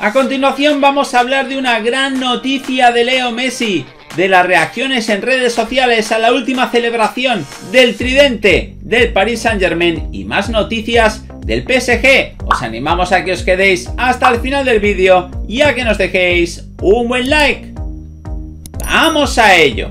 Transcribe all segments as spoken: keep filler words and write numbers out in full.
A continuación vamos a hablar de una gran noticia de Leo Messi, de las reacciones en redes sociales a la última celebración del tridente del Paris Saint-Germain y más noticias del P S G. Os animamos a que os quedéis hasta el final del vídeo y a que nos dejéis un buen like. ¡Vamos a ello!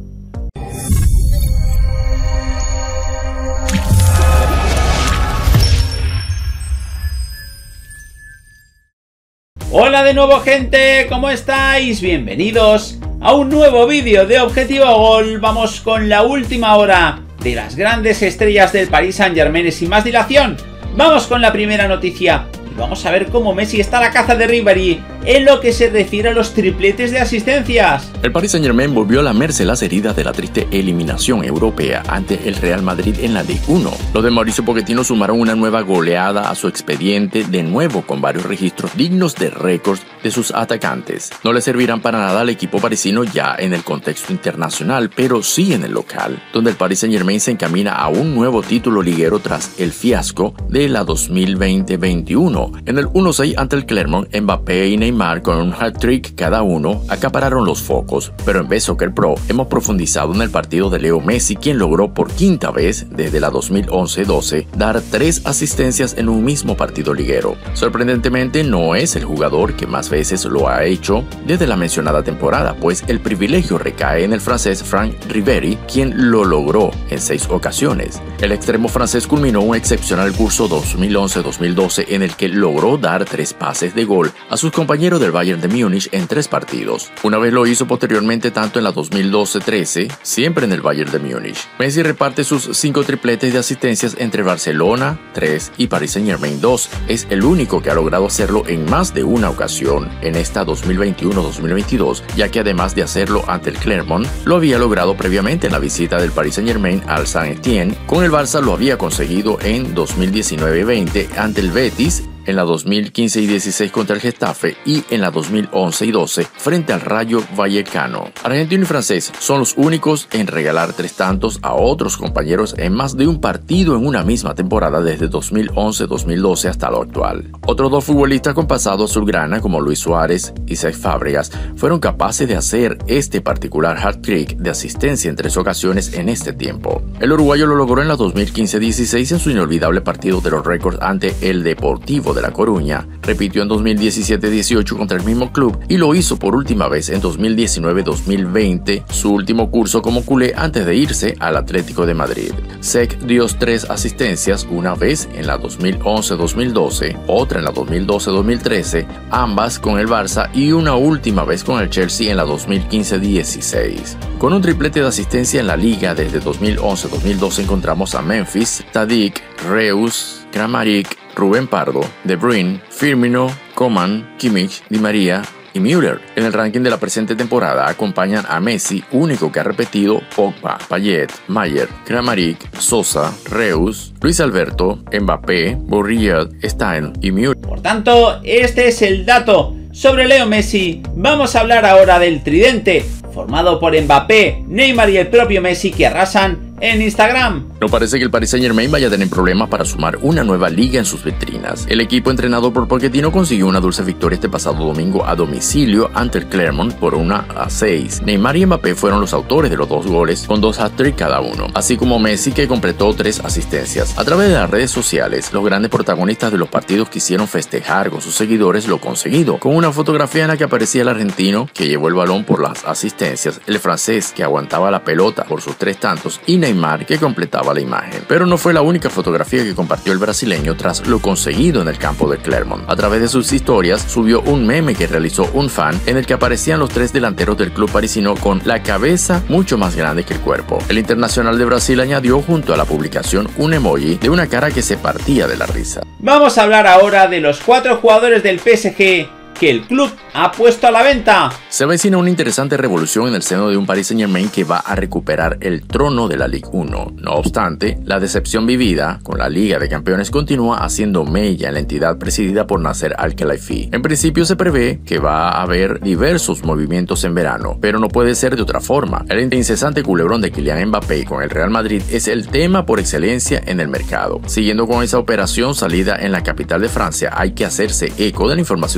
Hola de nuevo, gente, ¿cómo estáis? Bienvenidos a un nuevo vídeo de Objetivo Gol. Vamos con la última hora de las grandes estrellas del Paris Saint-Germain y sin más dilación, vamos con la primera noticia. Vamos a ver cómo Messi está a la caza de Ribéry en lo que se refiere a los tripletes de asistencias. El Paris Saint-Germain volvió a lamerse las heridas de la triste eliminación europea ante el Real Madrid en la Ligue uno. Los de Mauricio Pochettino sumaron una nueva goleada a su expediente, de nuevo con varios registros dignos de récords de sus atacantes. No le servirán para nada al equipo parisino ya en el contexto internacional, pero sí en el local, donde el Paris Saint-Germain se encamina a un nuevo título liguero tras el fiasco de la dos mil veinte veintiuno. En el uno seis ante el Clermont, Mbappé y Neymar con un hat-trick cada uno acapararon los focos, pero en B Soccer Pro hemos profundizado en el partido de Leo Messi, quien logró por quinta vez desde la dos mil once doce dar tres asistencias en un mismo partido liguero. Sorprendentemente no es el jugador que más veces lo ha hecho desde la mencionada temporada, pues el privilegio recae en el francés Franck Ribéry, quien lo logró en seis ocasiones. El extremo francés culminó un excepcional curso dos mil once dos mil doce en el que logró dar tres pases de gol a sus compañeros del Bayern de Múnich en tres partidos. Una vez lo hizo posteriormente tanto en la dos mil doce trece, siempre en el Bayern de Múnich. Messi reparte sus cinco tripletes de asistencias entre Barcelona, tres, y Paris Saint-Germain, dos. Es el único que ha logrado hacerlo en más de una ocasión en esta dos mil veintiuno dos mil veintidós, ya que además de hacerlo ante el Clermont, lo había logrado previamente en la visita del Paris Saint-Germain al Saint-Étienne. Con el Barça lo había conseguido en dos mil diecinueve veinte ante el Betis, en la dos mil quince y dieciséis contra el Getafe y en la dos mil once y doce frente al Rayo Vallecano. Argentino y francés son los únicos en regalar tres tantos a otros compañeros en más de un partido en una misma temporada desde dos mil once dos mil doce hasta lo actual. Otros dos futbolistas con pasado azulgrana como Luis Suárez y Cesc Fábregas fueron capaces de hacer este particular hat-trick de asistencia en tres ocasiones en este tiempo. El uruguayo lo logró en la dos mil quince dieciséis en su inolvidable partido de los récords ante el Deportivo de La Coruña, repitió en dos mil diecisiete dieciocho contra el mismo club y lo hizo por última vez en dos mil diecinueve dos mil veinte, su último curso como culé antes de irse al Atlético de Madrid. Cesc dio tres asistencias, una vez en la dos mil once dos mil doce, otra en la dos mil doce dos mil trece, ambas con el Barça y una última vez con el Chelsea en la dos mil quince dieciséis. Con un triplete de asistencia en la liga desde dos mil once dos mil doce encontramos a Memphis, Tadic, Reus, Kramaric, Rubén Pardo, De Bruyne, Firmino, Coman, Kimmich, Di María y Müller. En el ranking de la presente temporada acompañan a Messi, único que ha repetido Pogba, Payet, Mayer, Kramaric, Sosa, Reus, Luis Alberto, Mbappé, Borriat, Stein y Müller. Por tanto, este es el dato sobre Leo Messi. Vamos a hablar ahora del tridente formado por Mbappé, Neymar y el propio Messi, que arrasan en Instagram. No parece que el Paris Saint-Germain vaya a tener problemas para sumar una nueva liga en sus vitrinas. El equipo entrenado por Pochettino consiguió una dulce victoria este pasado domingo a domicilio ante el Clermont por una a seis. Neymar y Mbappé fueron los autores de los dos goles, con dos hat-trick cada uno, así como Messi, que completó tres asistencias. A través de las redes sociales, los grandes protagonistas de los partidos quisieron festejar con sus seguidores lo conseguido, con una fotografía en la que aparecía el argentino, que llevó el balón por las asistencias, el francés, que aguantaba la pelota por sus tres tantos, y Neymar, que completaba la imagen. Pero no fue la única fotografía que compartió el brasileño tras lo conseguido en el campo de Clermont. A través de sus historias subió un meme que realizó un fan en el que aparecían los tres delanteros del club parisino con la cabeza mucho más grande que el cuerpo. El internacional de Brasil añadió junto a la publicación un emoji de una cara que se partía de la risa. Vamos a hablar ahora de los cuatro jugadores del P S G que el club ha puesto a la venta. Se avecina una interesante revolución en el seno de un Paris Saint-Germain que va a recuperar el trono de la Ligue uno. No obstante, la decepción vivida con la Liga de Campeones continúa haciendo mella en la entidad presidida por Nasser Al-Khelaifi. En principio se prevé que va a haber diversos movimientos en verano, pero no puede ser de otra forma. El incesante culebrón de Kylian Mbappé con el Real Madrid es el tema por excelencia en el mercado. Siguiendo con esa operación salida en la capital de Francia, hay que hacerse eco de la información difundida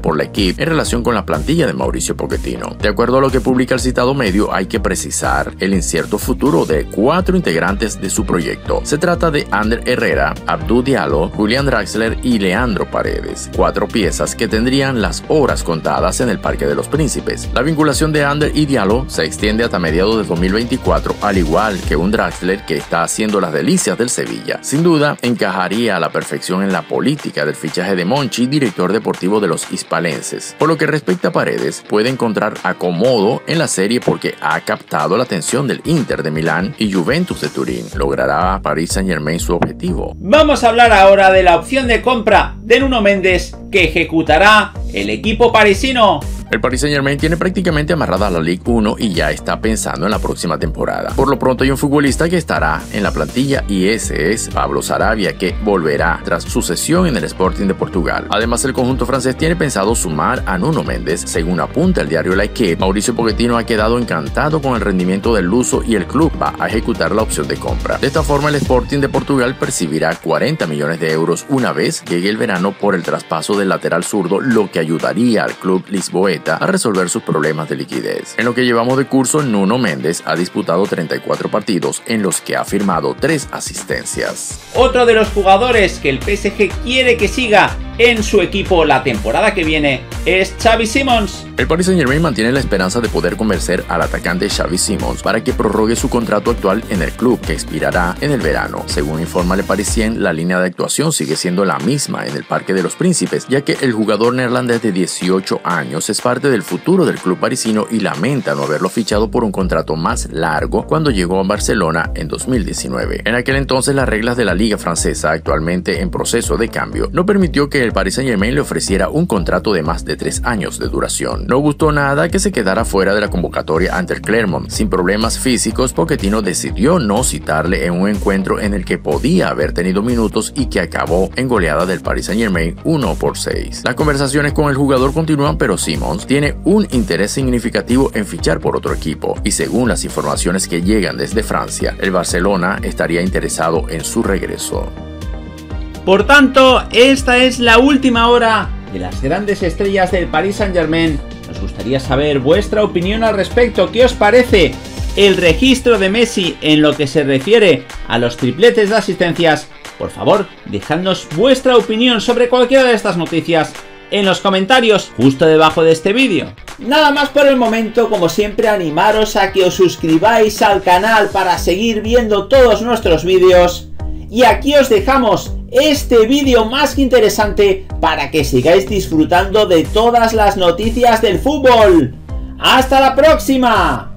por la equipe en relación con la plantilla de Mauricio Pochettino. De acuerdo a lo que publica el citado medio, hay que precisar el incierto futuro de cuatro integrantes de su proyecto. Se trata de Ander Herrera, Abdou Diallo, Julián Draxler y Leandro Paredes, cuatro piezas que tendrían las horas contadas en el Parque de los Príncipes. La vinculación de Ander y Diallo se extiende hasta mediados de dos mil veinticuatro, al igual que un Draxler que está haciendo las delicias del Sevilla. Sin duda, encajaría a la perfección en la política del fichaje de Monchi, director deportivo de los hispalenses. Por lo que respecta a Paredes, puede encontrar acomodo en la serie porque ha captado la atención del Inter de Milán y Juventus de Turín. ¿Logrará Paris Saint-Germain su objetivo? Vamos a hablar ahora de la opción de compra de Nuno Méndez que ejecutará el equipo parisino. El Paris Saint-Germain tiene prácticamente amarrada la Ligue uno y ya está pensando en la próxima temporada. Por lo pronto hay un futbolista que estará en la plantilla y ese es Pablo Sarabia, que volverá tras su cesión en el Sporting de Portugal. Además, el conjunto francés tiene pensado sumar a Nuno Méndez. Según apunta el diario L'Équipe, Mauricio Pochettino ha quedado encantado con el rendimiento del luso y el club va a ejecutar la opción de compra. De esta forma, el Sporting de Portugal percibirá cuarenta millones de euros una vez llegue el verano por el traspaso del lateral zurdo, lo que ayudaría al club lisboeta a resolver sus problemas de liquidez. En lo que llevamos de curso, Nuno Méndez ha disputado treinta y cuatro partidos en los que ha firmado tres asistencias. Otro de los jugadores que el P S G quiere que siga en su equipo la temporada que viene es Xavi Simons. El Paris Saint-Germain mantiene la esperanza de poder convencer al atacante Xavi Simons para que prorrogue su contrato actual en el club, que expirará en el verano. Según informa Le Parisien, la línea de actuación sigue siendo la misma en el Parque de los Príncipes, ya que el jugador neerlandés de dieciocho años es parte del futuro del club parisino y lamenta no haberlo fichado por un contrato más largo cuando llegó a Barcelona en dos mil diecinueve. En aquel entonces, las reglas de la liga francesa, actualmente en proceso de cambio, no permitió que el Paris Saint-Germain le ofreciera un contrato de más de tres años de duración. No gustó nada que se quedara fuera de la convocatoria ante el Clermont. Sin problemas físicos, Pochettino decidió no citarle en un encuentro en el que podía haber tenido minutos y que acabó en goleada del Paris Saint-Germain uno por seis. Las conversaciones con el jugador continúan, pero Simons tiene un interés significativo en fichar por otro equipo y según las informaciones que llegan desde Francia, el Barcelona estaría interesado en su regreso. Por tanto, esta es la última hora de las grandes estrellas del Paris Saint-Germain. Nos gustaría saber vuestra opinión al respecto. ¿Qué os parece el registro de Messi en lo que se refiere a los tripletes de asistencias? Por favor, dejadnos vuestra opinión sobre cualquiera de estas noticias en los comentarios justo debajo de este vídeo. Nada más por el momento, como siempre animaros a que os suscribáis al canal para seguir viendo todos nuestros vídeos. Y aquí os dejamos este vídeo más que interesante para que sigáis disfrutando de todas las noticias del fútbol. ¡Hasta la próxima!